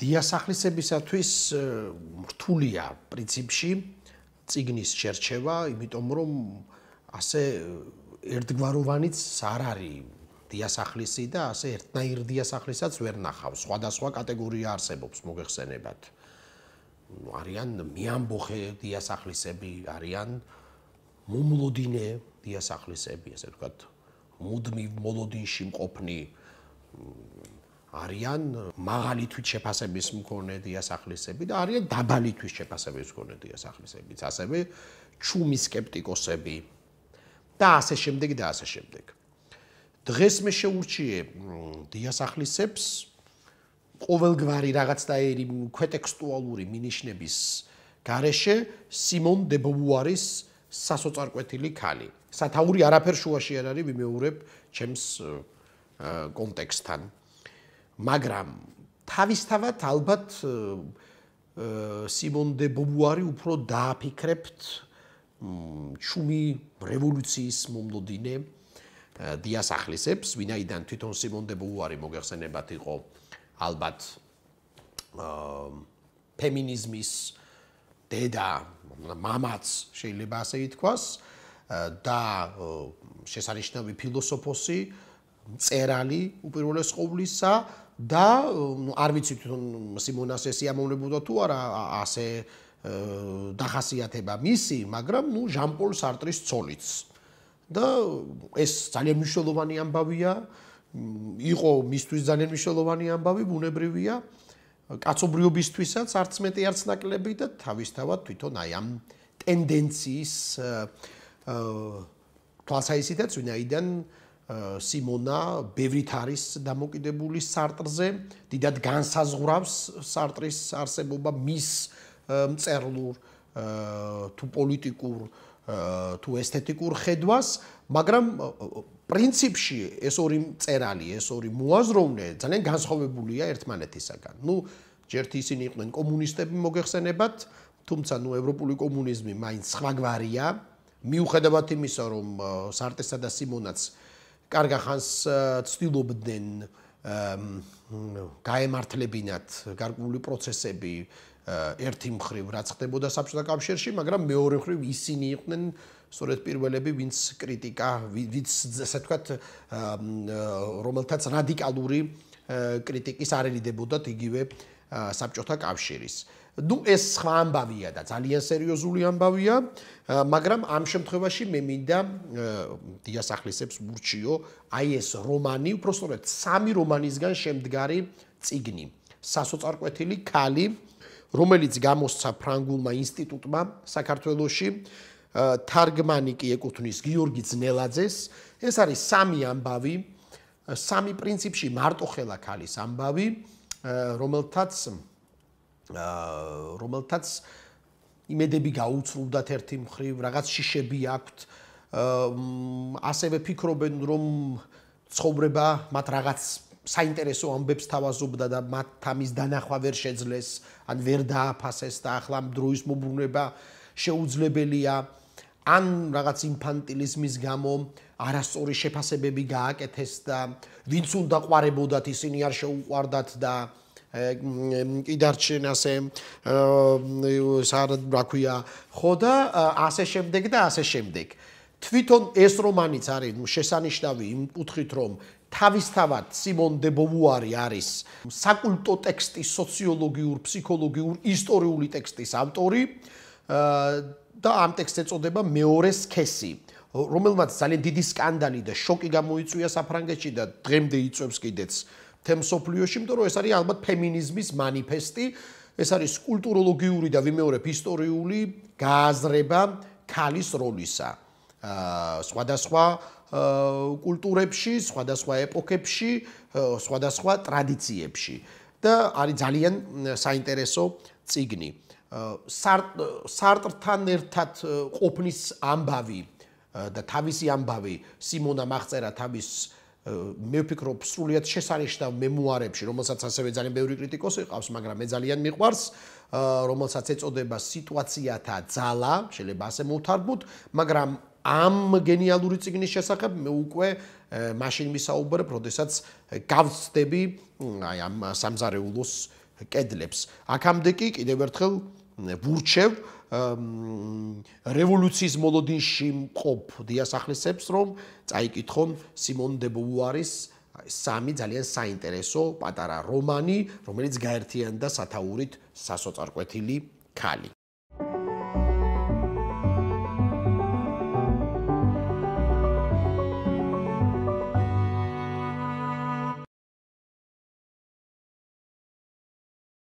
დიასახლისებისათვის რთულია პრინციპში წიგნის შერჩევა, იმიტომ რომ ასე ერთგვაროვანიც არ არის დიასახლისი და ასე ერთნაირ დიასახლისაც ვერ ნახავს. სხვადასხვა კატეგორია არსებობს მოგეხსენებათ. არიან მიამბოხე დიასახლისები, არიან მომლოდინე დიასახლისები, ასე ვთქვათ, მუდმივ მოლოდინში მყოფნი არიან მაღალი თვითშეფასების მქონე დიასახლისები და არიან დაბალი თვითშეფასების მქონე დიასახლისებიც, ასევე ჩუმი სკეპტიკოსები და ასე შემდეგ და ასე შემდეგ. დღეს მე შეურჩიე დიასახლისებს ყოველგვარი რაღაცნაირი ქვეტექსტუალური მინიშნების გარეშე სიმონ დე ბოვუარის სასოწარკვეთილი ქალი. სათაური არაფერ შუაში არ არის ვიმეორებ ჩემს კონტექსტთან. მაგრამ თავისთავად ალბათ სიმონ დე ბოვუარი უფრო დააფიქრებთ ჩუმი რევოლუციის მომლოდინე დიასახლისებს, ვინაიდან თვითონ სიმონ დე ბოვუარი მოგეხსენებათ იყო ალბათ ფემინიზმის დედა, მამაც შეიძლება ასე ითქვას და შესანიშნავი ფილოსოფოსი, მწერალი უპირველეს ყოვლისა და არ ვიცი თვითონ სიმონას ეს იამოვნებოდა თუ არა ასე დახასიათება მისი, მაგრამ ჟან-პოლ სარტრის ცოლიც. და ეს ძალიან მნიშვნელოვანი ამბავია, იყო მისთვის ძალიან მნიშვნელოვანი ამბავი, ბუნებრივია, კაცობრიობისთვისაც არც მეტი არც ნაკლები და თავისთავად თვითონ აი ამ ტენდენციის თვალსაჩინოთაც, ვინაიდან სიმონა ბევრით არის დამოკიდებული სარტრზე, დიდად განსაზღვრავს სარტრის არსებობა მის მწერლურ თუ პოლიტიკურ თუ ესთეტიკურ ხედვას, მაგრამ პრინციპში ეს ორი მწერალი, ეს ორი მოაზროვნე ძალიან განსხვავებულია ერთმანეთისაგან. ჯერთ ისინი იყვნენ კომუნისტები მოგეხსენებათ, თუმცა ევროპული კომუნიზმი მაინც სხვაგვარია, მიუხედავად იმისა, რომ სარტესა და სიმონაც კარგ ხანს ცდილობდნენ გაემართლებინათ გარკვეული პროცესები ერთი მხრივ რაც ხდებოდა საბჭოთა კავშირში, მაგრამ მეორე მხრივ ისინი იყვნენ სწორედ პირველები, ვინც კრიტიკა, ვინც ასე ვთქვათ, რომელთაც რადიკალური კრიტიკის არ ერიდებოდათ იგივე საბჭოთა კავშირის. ეს სხვა ამბავია და ძალიან სერიოზული ამბავია, მაგრამ ამ შემთხვევაში მე მინდა დიასახლისებს მურჩიო აი ეს რომანი, უბრალოდ სამი რომანისგან შემდგარი წიგნი, სასოწარკვეთილი ქალი, რომელიც გამოსცა ფრანგულმა ინსტიტუტმა საქართველოში, თარგმანი კი ეკუთვნის გიორგი ძნელაძეს. ეს არის სამი ამბავი, სამი პრინციპში მარტოხელა ქალის ამბავი, რომელთაც იმედები გაუცრუვდათ ერთი მხრივ, რაღაც შიშები აქვთ, ასევე ფიქრობენ, რომ ცხოვრება მათ რაღაც საინტერესო ამბებს თავაზობდა და მათ ამის დანახვა ვერ შეძლეს, ან ვერ დააფასეს და ახლა დროის მოbrunება შეუძლებელია, ან რაღაც ინფანტილიზმის გამო არასწორი შეფასებები გააკეთეს და ვინც უნდა ყვარებოდათ, ისინი არ შეუყვარდათ და კი დარჩენ ასე რა ქვია, ხო და ასე შემდეგ და ასე შემდეგ. თვითონ ეს რომანიც არის შესანიშნავი იმ კუთხით, რომ თავისთავად სიმონ დე ბოვუარი არის საკულტო ტექსტის სოციოლოგიურ, ფსიქოლოგიურ, ისტორიული ტექსტის ავტორი და ამ ტექსტს ეწოდება მეორე სქესი, რომელმაც ძალიან დიდი სკანდალი და შოკი გამოიწვია საფრანგეთში და დღემდე იწვევს კიდეც მთელ მსოფლიოში, იმიტომ რომ ეს არის ალბათ ფემინიზმის მანიფესტი, ეს არის კულტუროლოგიური და ვიმეორებ ისტორიული გააზრება ქალის როლისა სხვადასხვა კულტურებში, სხვადასხვა ეპოქებში, სხვადასხვა ტრადიციებში და არის ძალიან საინტერესო წიგნი. სარტრთან ერთად ყოფნის ამბავი და თავისი ამბავი სიმონამ აღწერა თავის მე ვფიქრობ სრულიად შესანიშნავ მემუარებში, რომელსაც ასევე ძალიან ბევრი კრიტიკოსი ყავს, მაგრამ მე ძალიან მიყვარს, რომელსაც ეწოდება სიტუაციათა ძალა, შეიძლება ასე მოვთარგმნოთ, მაგრამ ამ გენიალური წიგნის შესახებ მე უკვე მაშინ ვისაუბრებ, როდესაც გავცდები აი ამ სამზარეულოს კედლებს. აქამდე კი კიდევ ერთხელ ვურჩევ რევოლუციის მოლოდინში მყოფ დიასახლისებს, რომ წაიკითხონ სიმონ დე ბოვუარის სამი ძალიან საინტერესო პატარა რომანი, რომელიც გაერთიანდა სათაურით სასოწარკვეთილი ქალი.